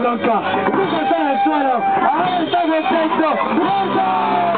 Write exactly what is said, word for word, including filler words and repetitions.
bronca. Tú estás en el suelo. A ver, está contento. ¡Bronca!